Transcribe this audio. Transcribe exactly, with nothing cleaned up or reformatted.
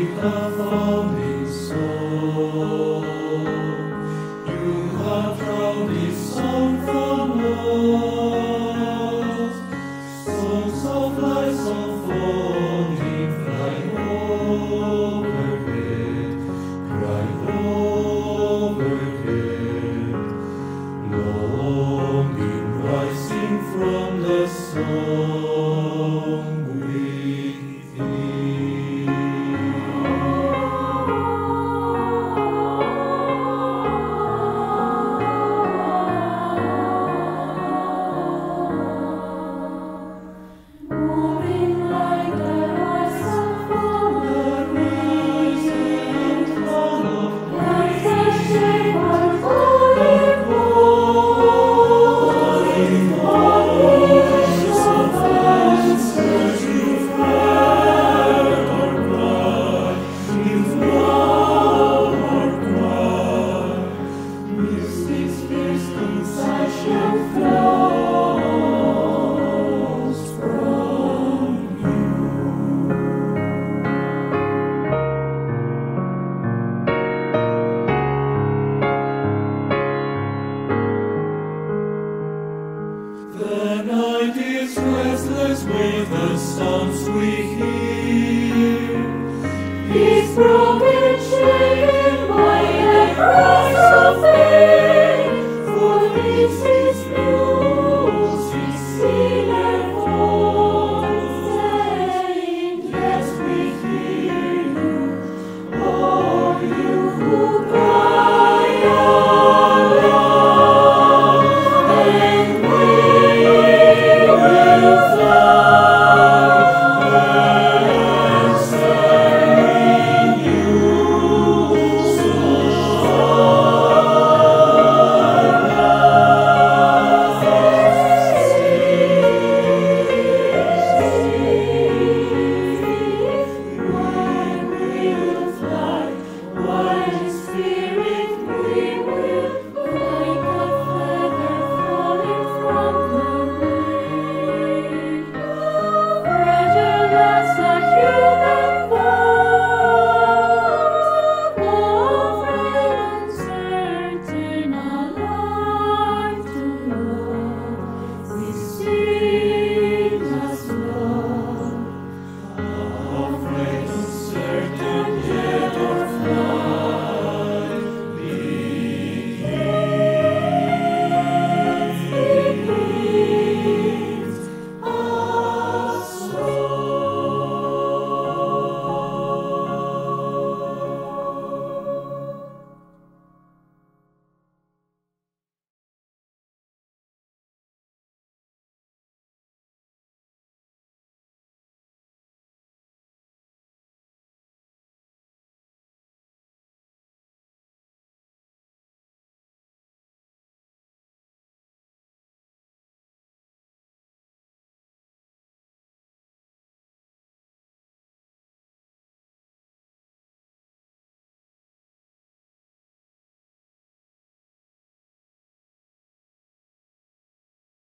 have found His song. You have drowned His song from us. Songs of light, songs falling, fly overhead, cry overhead. Longing rising from the song within. Moving like the rise and fall, The rise and fall of like the shape of falling falling voice of answers you've heard or cried, you've known or cried. Mystic spirits concession flows from you. The night is restless with the sounds we hear. His broken chain by the cross of faith, for this is music, still and voice, saying, Yes, we hear you. all you who cry aloud, and we will